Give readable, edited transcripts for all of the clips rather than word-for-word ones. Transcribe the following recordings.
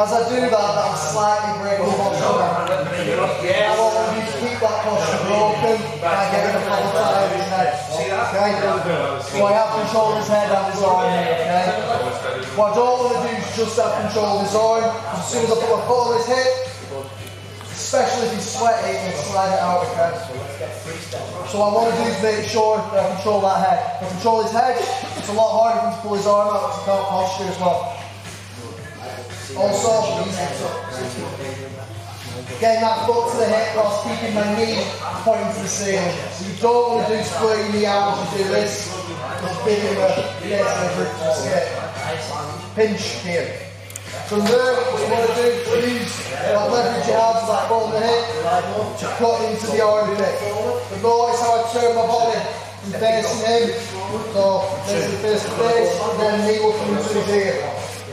As I do that, that'll slightly break the posture. I want you to keep that posture broken by getting a couple of times his head. Okay? So I have control of his head and his arm here, okay? What I don't want to do is just have control of his arm. As soon as I put my foot on his hip, especially if he's sweaty, and slide it out, okay? So what I want to do is make sure that I control that head. If I control his head, it's a lot harder for him to pull his arm out because he can't posture as well. Also, getting that foot to the hip whilst keeping my knee pointing to the ceiling. So you don't want to do split your knee out as you do this. Just giving a pinch here. From there, what you want to do is use that leverage you have, that foot on the hip, to cut into the armpit. But notice how I turn my body from facing him. So there's the face to face, and then the knee will come into his ear.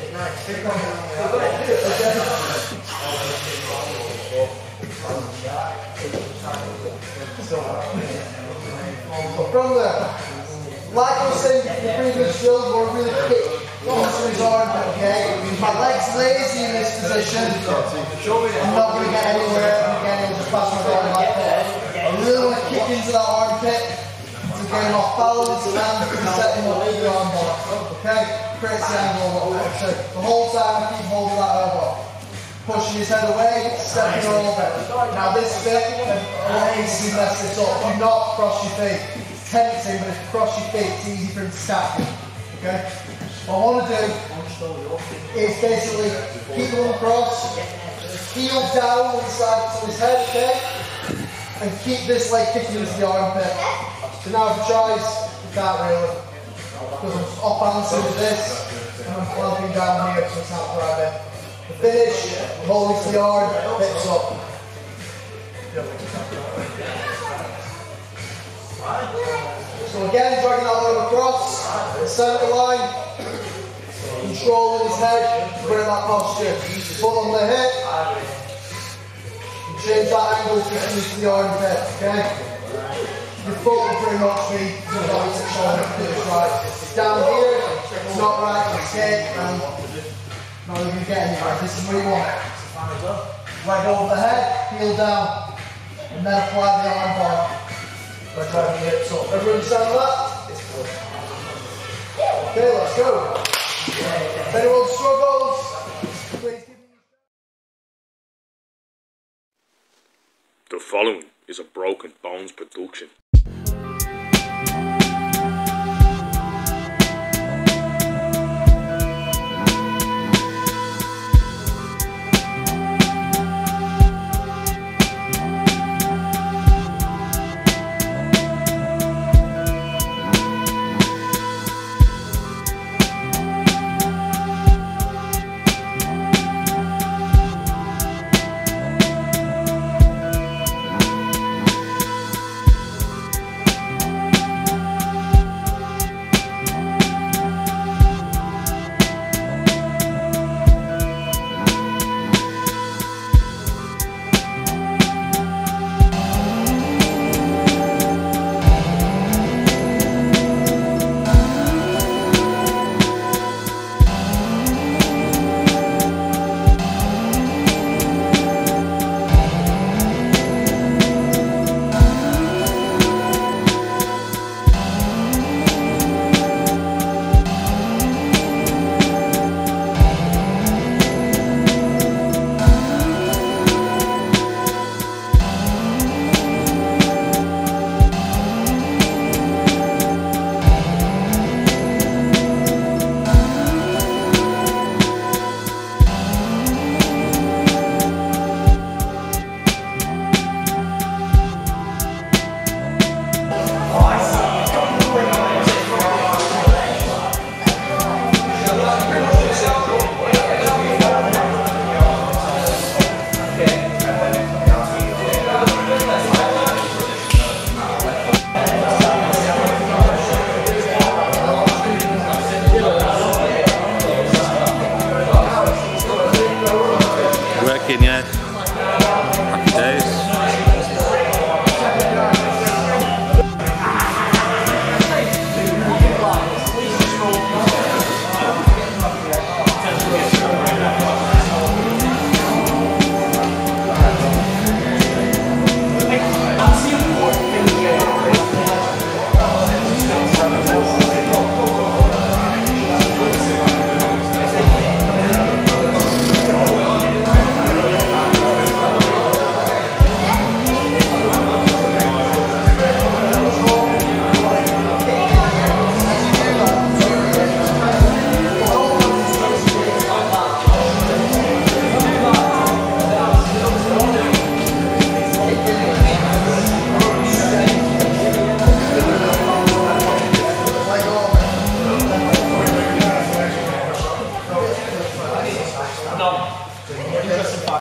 So from there, like I was saying in the previous drill, you want to really kick into his armpit, okay? My leg's lazy in this position. I'm not going to get anywhere, and again, it'll just pass my body like that. I really want to kick into that armpit to get him off balance and set him up with the arm bar, okay? Creates the angle, so the whole time I keep holding that elbow. Pushing his head away, stepping over. Now this bit, I want you to mess this up. Do not cross your feet. It's tempting, but if you cross your feet, it's easy for him to stack you. Okay? What I want to do is basically keep him across, heel down on the side of his head, okay? And keep this leg kicking into the armpit. So now if he tries, he can't really. Because I'm off balancing with this, and I'm clamping down here, so it's not quite bit. The finish, I'm holding to the arm, hips up. So again, dragging that leg across, the centre line, controlling his head, bring that posture. Foot on the hip, and change that angle to the armpit, okay? Your foot will pretty much be the opposite shoulder to the right. It's down here, it's not right, it's hit, and now you're going to get anywhere. This is what you want. Leg over the head, heel down, and then apply the arm bar by driving the hips up. Everyone understand that? Okay, let's go. If anyone struggles, please give me. The following is a Broken Bones production.